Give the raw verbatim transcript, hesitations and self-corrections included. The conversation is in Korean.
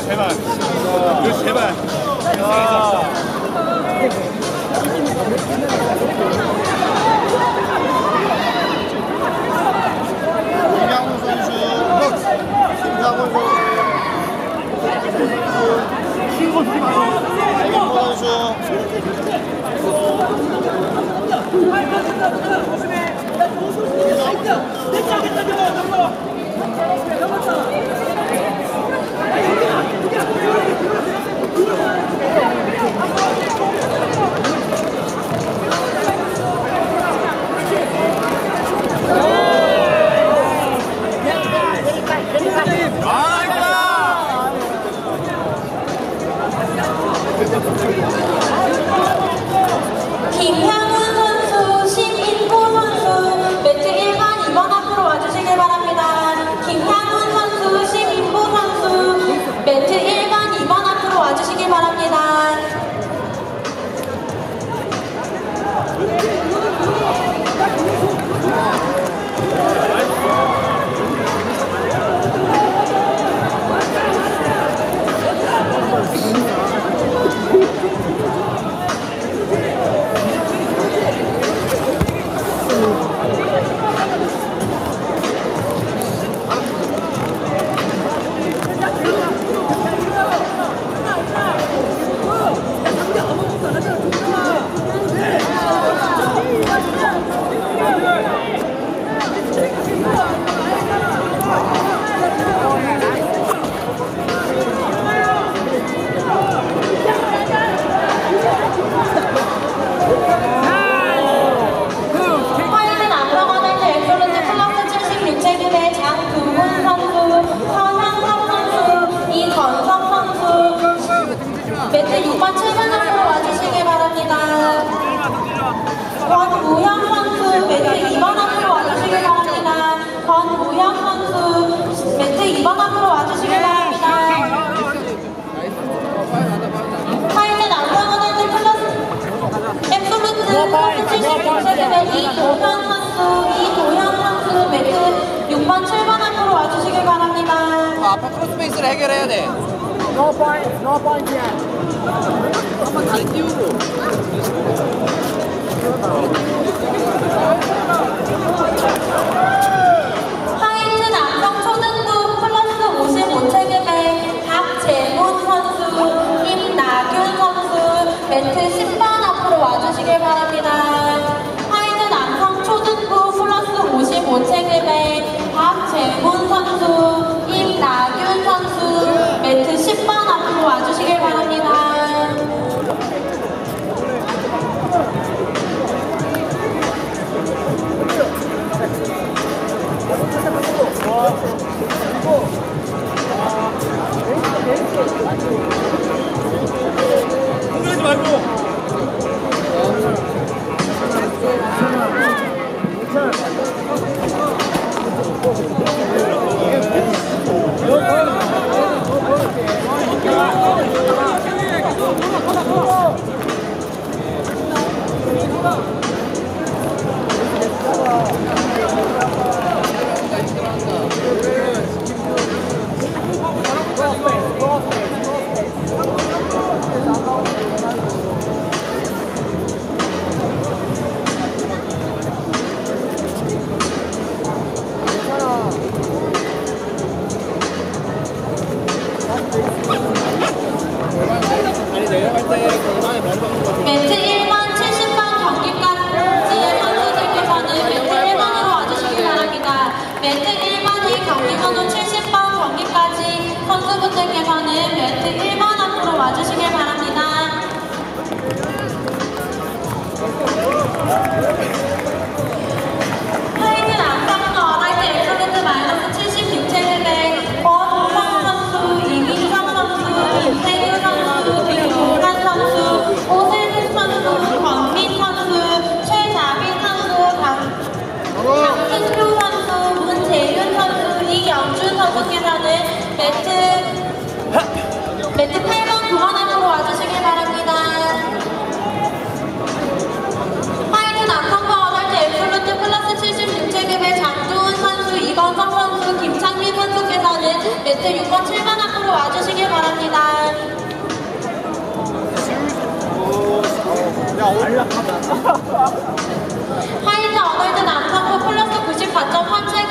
제발. 이거 제발. 김양훈 선수, 김상훈 선수, 김호 선수. 김향훈 선수, 심인호 선수, 매트 일 번, 이 번 앞으로 와주시길 바랍니다. 김향훈 선수, 심인호 선수, 매트 일 번, 이 번 앞으로 와주시길 바랍니다. 화이트 남성어덜트 엑설런트 플러스 칠십육 체급의 장두훈 선수, 서상석 선수, 이건석 선수, 매트 육 번, 칠 번 앞으로 와주시길 바랍니다. 권우영 선수, 매트 이 번 앞으로 와주시길 바랍니다. 권우영 선수, 매트 이 번 앞으로 와주시길 바랍니다. 화이트 남성어덜트 플러스 앱솔루트 플러스 칠십육 체급의 이도현 선수, 이도현 선수, 매트 육 번, 칠 번 앞으로 와주시길 바랍니다. 아빠 크로스페이스를 해결해야 돼. No point, no point yet. 한번 다리 띄우고. 화이트 남성 초등부 플러스 오십오 체급의 박재문 선수, 김나균 선수, 매트 십 번 앞으로 와주시길 바랍니다. 화이트 남성 초등부 플러스 오십오 체급의 박재문 선수, 김나균 선수, 매트 십 번 앞으로 와주시길 바랍니다. 흥분하지 말고. 매트 일 번, 칠십 번 경기까지 선수들께서는 매트 일 번으로 와주시기 바랍니다. 매트 일 번의 경기번호 칠십 번 경기까지 선수분들께서는 매트 일 번 앞으로 와주시길 바랍니다. 화이트 남성 어덜트 엑설런트 마이너스 칠십육 체급의 권우성 선수, 이민성 선수, 김태규 선수, 김동관 선수, 오세훈 선수, 권민 선수, 최자빈 선수, 강, 강승규 선수, 문재윤 선수, 이영준 선수께서는 매트, 매트 팔 번, 구 번 앞으로 와주시길 바랍니다. 화이트 남성부 어덜트 엑설런트 플러스 칠십육 체급의 장두훈 선수, 이건석 선수, 김창민 선수께서는 매트 육 번, 칠 번 앞으로 하고 와주시길 바랍니다. 화이트 어널드 남성부 플러스 구십사 점 삼 칠